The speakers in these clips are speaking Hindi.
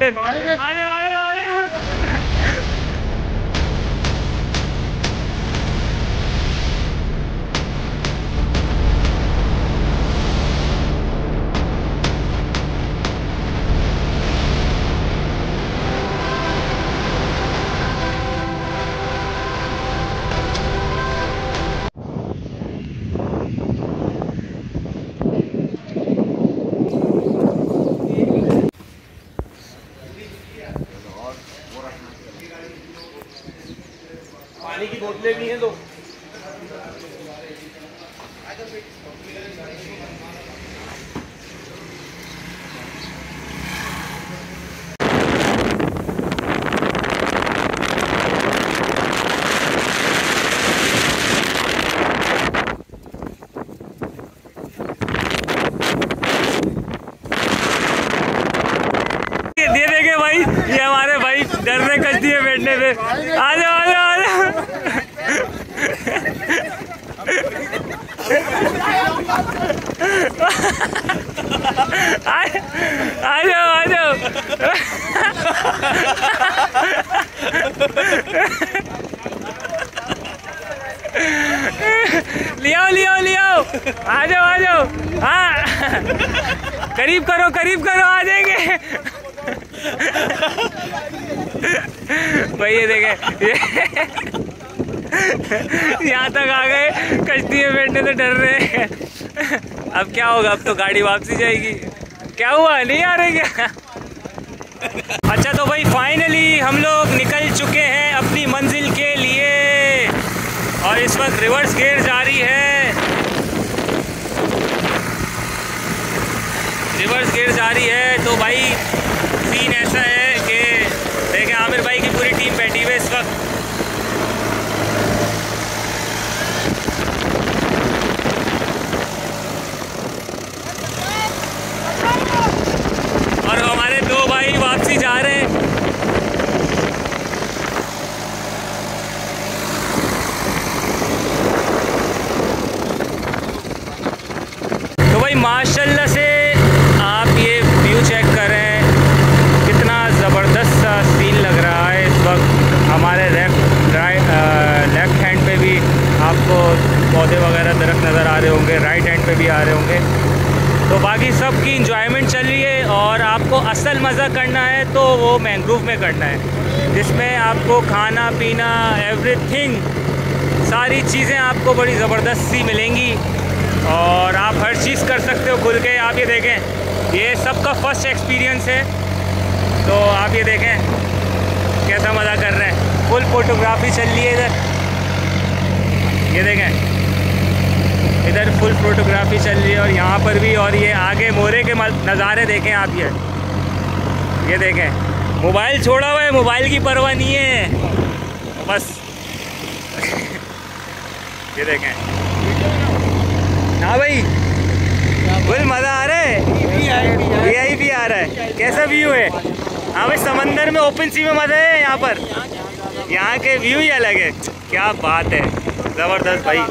पानी की बोतलें भी हैं तो दे देंगे भाई। ये हमारे भाई डर रहे कश्ती में बैठने पे। आ जाओ आ जाओ आ जाओ। आ जाओ आ जाओ। लियाओ लियाओ लियाओ। आ जाओ आ जाओ। हाँ करीब करो आ जाएंगे। भाई ये देखे यहाँ तक आ गए, कश्ती में बैठने से डर रहे हैं। अब क्या होगा, अब तो गाड़ी वापसी जाएगी। क्या हुआ, नहीं आ रहे क्या? अच्छा तो भाई फाइनली हम लोग निकल चुके हैं अपनी मंजिल के लिए और इस वक्त रिवर्स गियर जारी है। रिवर्स गियर जारी है। तो भाई सीन ऐसा है कि देखें आमिर भाई की पूरी टीम बैठी हुई है इस वक्त। और हमारे दो भाई वापसी जा रहे हैं। तो भाई माशाल्लाह से आप ये व्यू चेक करें, कितना ज़बरदस्त सा सीन लग रहा है इस वक्त। हमारे लेफ्ट हैंड पे भी आपको पौधे वगैरह दरख्त नज़र आ रहे होंगे, राइट हैंड पे भी आ रहे होंगे। तो बाकी सब की इंजॉयमेंट चल रही है और आपको असल मज़ा करना है तो वो मैंग्रोव में करना है, जिसमें आपको खाना पीना एवरीथिंग सारी चीज़ें आपको बड़ी ज़बरदस्त सी मिलेंगी और आप हर चीज़ कर सकते हो खुल के। आप ये देखें, ये सबका फर्स्ट एक्सपीरियंस है। तो आप ये देखें कैसा मज़ा कर रहे हैं। फुल फोटोग्राफी चल रही है इधर, ये देखें इधर फुल फोटोग्राफी चल रही है और यहाँ पर भी। और ये आगे मोरे के नज़ारे देखें आप, ये देखें। मोबाइल छोड़ा हुआ है, मोबाइल की परवाह नहीं है बस। ये देखें। हाँ भाई फुल मज़ा आ रहा है, VIP आ रहा है। कैसा व्यू है? हाँ भाई समंदर में ओपन सी में मज़ा है यहाँ पर। यहाँ के व्यू ही अलग है। क्या बात है, ज़बरदस्त भाई।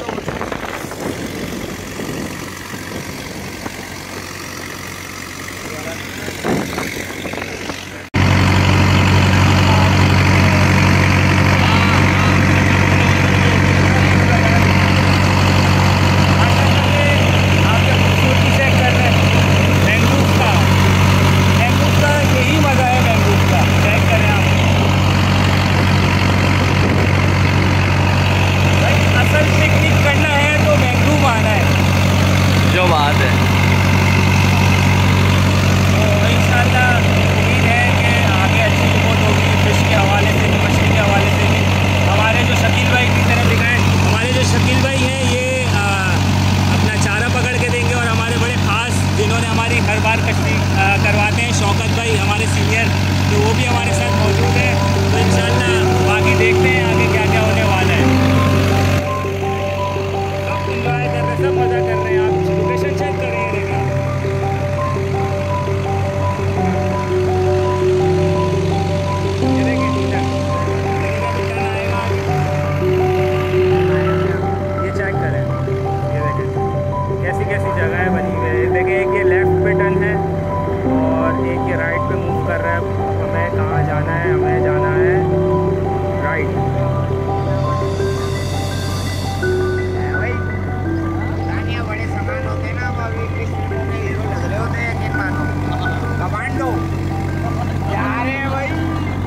और एक ये राइट पे मूव कर रहा है। हमें कहाँ जाना है? हमें जाना है राइट। बड़े सामान होते हैं ना, वो अभी इंग्लिश फिल्मों में हीरो लग रहे होते हैं। यकीन मानो, कमांडो जा रहे हैं भाई।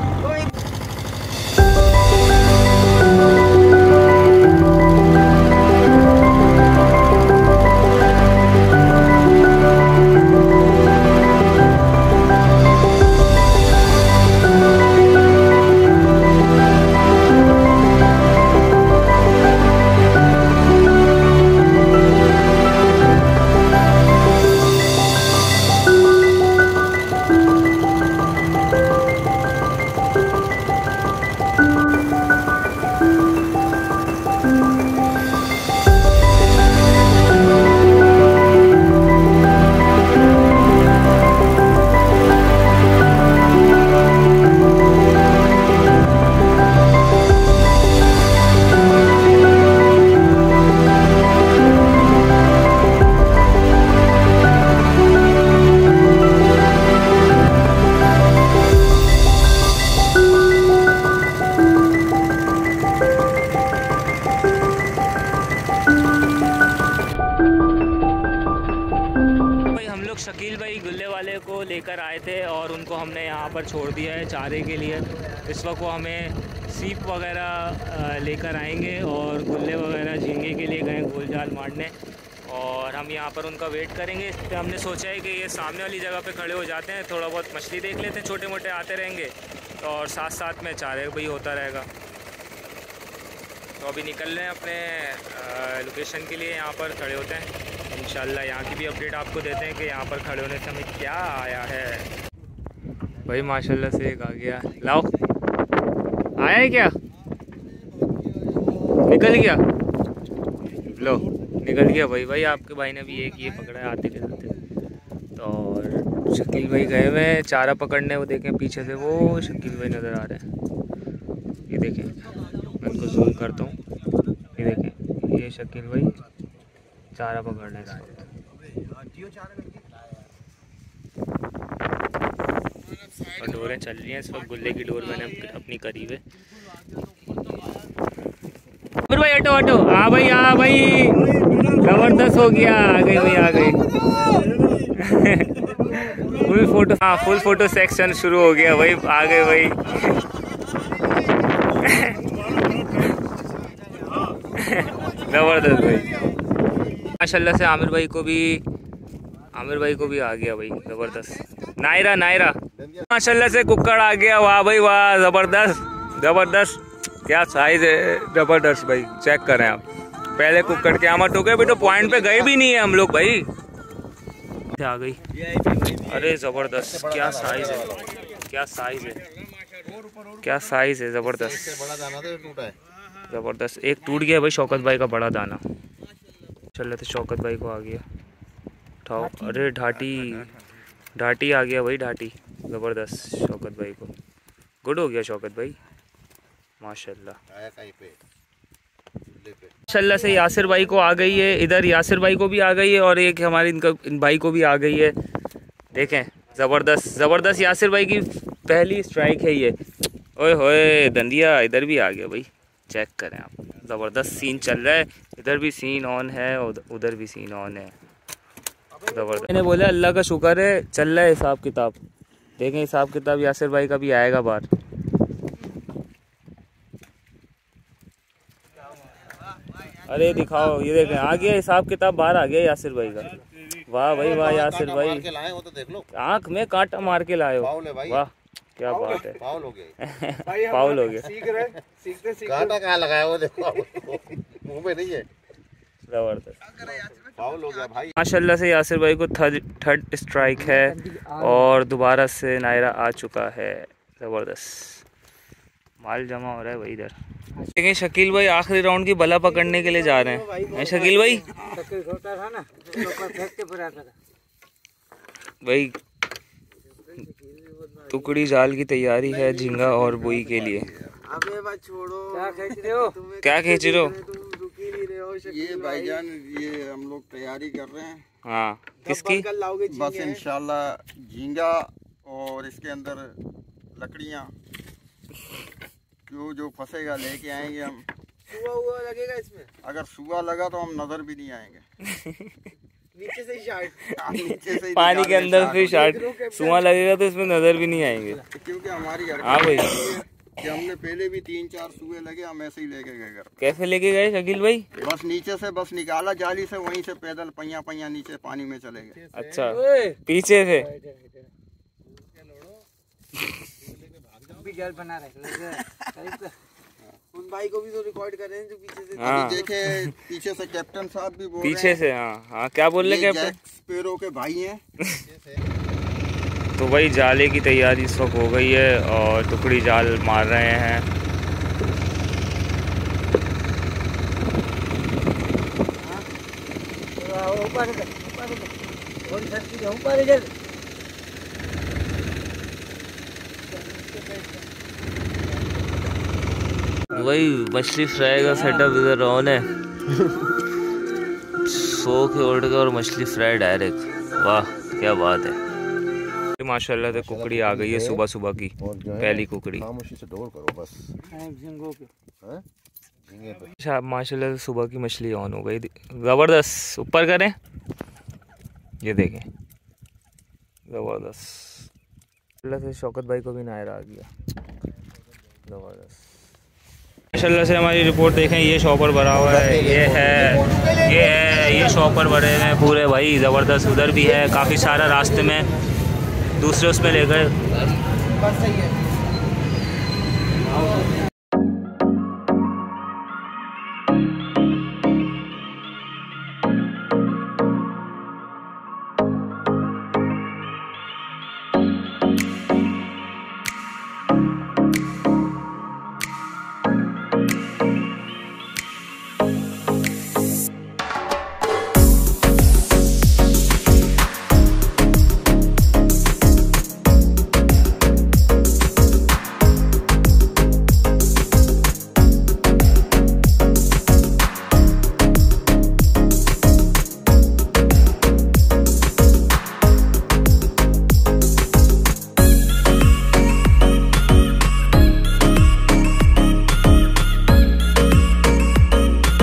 शकील भाई गुल्ले वाले को लेकर आए थे और उनको हमने यहाँ पर छोड़ दिया है चारे के लिए। इस वक्त वो हमें सीप वगैरह लेकर आएंगे और गुल्ले वगैरह झींगे के लिए गए गोल जाल मारने, और हम यहाँ पर उनका वेट करेंगे। तो हमने सोचा है कि ये सामने वाली जगह पे खड़े हो जाते हैं, थोड़ा बहुत मछली देख लेते हैं, छोटे मोटे आते रहेंगे और साथ साथ में चारे भी होता रहेगा। तो अभी निकल रहे हैं अपने लोकेशन के लिए, यहाँ पर खड़े होते हैं। इंशाल्लाह यहाँ की भी अपडेट आपको देते हैं कि यहाँ पर खड़े होने से हमें क्या आया है। भाई माशाल्लाह से एक आ गया। लाओ, आया है क्या? निकल गया। लो निकल गया भाई। भाई आपके भाई ने भी एक ये पकड़ा है आते के साथ। और शकील भाई गए हुए हैं चारा पकड़ने। वो देखें पीछे से वो शकील भाई नज़र आ रहे हैं। ये देखें, मैं इनको जूम करता हूँ। ये देखें, ये शकील भाई चारा पकड़ने का और डोरें चल रही हैं इस वक्त। गुल्ले की डोर मैंने अपनी करीब है। भाई हटो हटो। हाँ भाई, हाँ भाई, जबरदस्त हो गया। आ गई भाई, आ गई। फुल फोटो, हाँ फुल फोटो सेक्शन शुरू हो गया भाई। आ गए भाई। जबरदस्त भाई माशाल्लाह से। आमिर भाई को भी आ गया भाई, ज़बरदस्त। नायरा माशाल्लाह से कुक्कड़ आ गया। वाह भाई वाह, ज़बरदस्त क्या साइज़ है, ज़बरदस्त भाई। चेक करें आप, पहले कुक्कड़ के आमट हो गए भी तो पॉइंट पे गए भी नहीं है हम लोग भाई। आ गई, अरे ज़बरदस्त, क्या साइज़ है, ज़बरदस्त। एक टूट गया भाई शौकत भाई का बड़ा दाना। चल रहे थे, शौकत भाई को आ गया। उठाओ। अरे ढाटी आ गया भाई, ढाटी। ज़बरदस्त शौकत भाई को। गुड हो गया शौकत भाई माशाल्लाह। माशाल्लाह से यासिर भाई को आ गई है। इधर यासिर भाई को भी आ गई है और एक हमारे इन भाई को भी आ गई है। देखें, ज़बरदस्त यासिर भाई की पहली स्ट्राइक है ये। ओए होए दंदिया, इधर भी आ गया भाई। चेक करें आप, ज़बरदस्त सीन चल रहा है। इधर भी सीन ऑन है और उधर भी सीन ऑन है। ज़बरदस्त। मैंने बोला अल्लाह का शुक्र है चल रहा है हिसाब किताब। देखें हिसाब किताब यासिर भाई का भी आएगा बाहर। अरे दिखाओ, ये देखें आ गया हिसाब किताब बाहर आ गया यासिर भाई का। वाह भाई वाह यासिर भाई, आँख में कांटा मार के लाए हो। वाह क्या बात है। फाउल हो गया। कांटा कहाँ लगाया वो देखो, मुंह पे नहीं है। जबरदस्त फाउल हो गया भाई। माशाल्लाह से यासिर भाई को थर्ड स्ट्राइक है और दोबारा से नायरा आ चुका है। ज़बरदस्त माल जमा हो रहा है भाई इधर। देखें शकील भाई आखिरी राउंड की बला पकड़ने के लिए जा रहे हैं। शकील भाई भाई टुकड़ी जाल की तैयारी है झींगा और बुई के लिए। अबे छोड़ो, क्या खींच रहे हो? ये भाईजान ये हम लोग तैयारी कर रहे हैं। हाँ किसकी? बस इंशाल्लाह झींगा और इसके अंदर लकड़ियाँ जो फंसेगा लेके आएंगे हम। सुआ हुआ लगेगा इसमें? अगर सुआ लगा तो हम नजर भी नहीं आएंगे। नीचे से ही शार्ट, नीचे से ही पानी के अंदर से शार्ट। सुआ लगेगा तो इसमें नजर भी नहीं आएंगे। क्योंकि हमारी हाँ भाई कि हमने पहले भी 3-4 सुए लगे, हम ऐसे ही लेके गए घर। कैसे लेके गए शकील भाई? बस नीचे से बस निकाला जाली से, वहीं से पैदल पैया नीचे पानी में चले गए। अच्छा पीछे से भी जल बना रहे। उन भाई को भी तो रिकॉर्ड कर रहे हैं जो पीछे से। हाँ। देखे पीछे से कैप्टन साहब भी बोल पीछे से। हाँ हाँ क्या बोल रहे कैप्टन? स्पेरो के भाई हैं। तो भाई जाले की तैयारी इस वक्त हो गई है और टुकड़ी जाल मार रहे हैं। वही मछली फ्राई का सेटअप इधर ऑन है। सो के उड़ के और मछली फ्राई डायरेक्ट। वाह क्या बात है। माशाल्लाह से कुकड़ी आ गई है सुबह सुबह की पहली कुकड़ी। अच्छा माशाल्लाह से सुबह की मछली ऑन हो गई। ज़बरदस्त। ऊपर करें, ये देखें ज़बरदस्त। माशाल्लाह से शौकत भाई को भी नायर आ गया। ज़बरदस्त। माशाल्लाह से हमारी रिपोर्ट देखें, ये शॉपर भरा हुआ है, ये शॉपर भरे हैं पूरे भाई ज़बरदस्त। उधर भी है काफ़ी सारा रास्ते में, दूसरे उसमें ले गए।